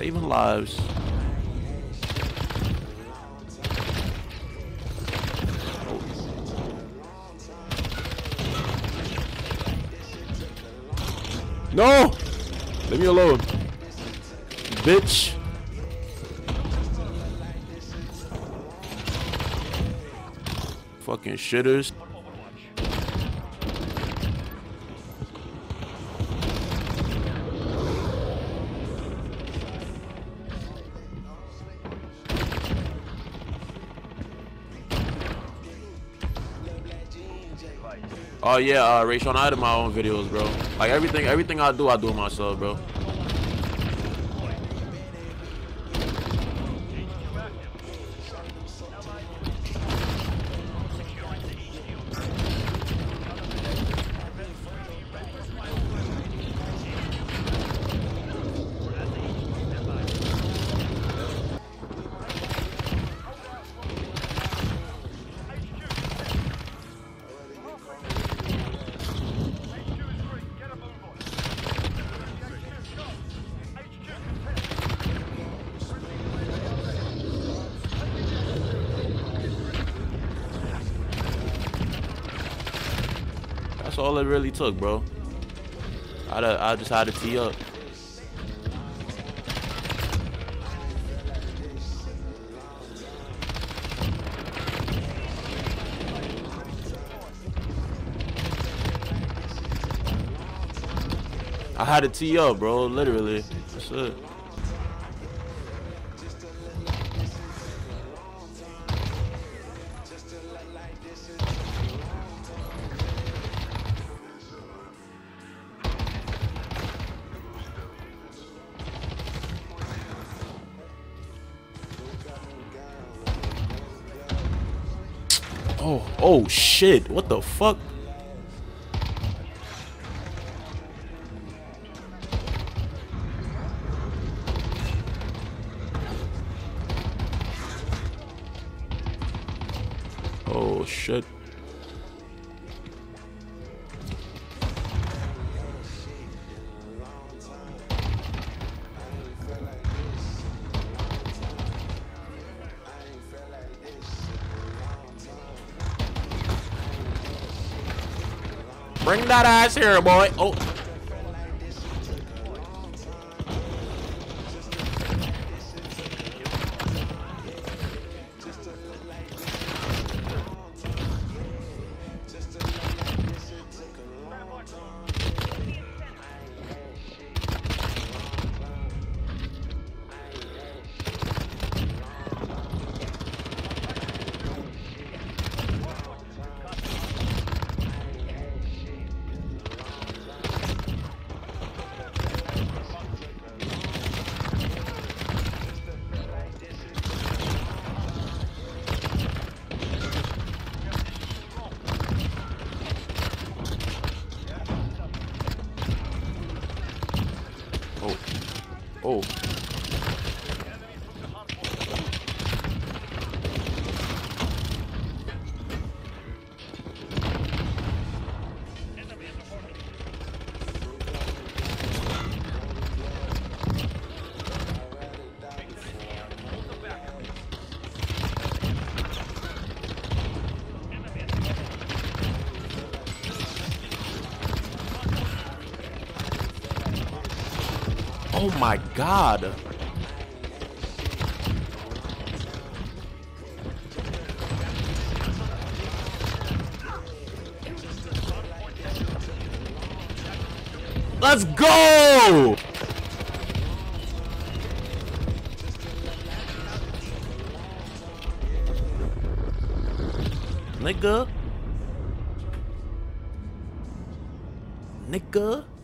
Saving lives. No! Leave me alone. Bitch. Fucking shitters. Oh yeah, Rachel, I did my own videos, bro. Like everything I do it myself, bro. That's all it really took, bro. I just had to tee up. I had to tee up, bro. Literally. That's it. Oh shit, what the fuck? Oh shit. Bring that ass here, boy. Oh. Oh. Oh my God. Let's go! Nigga.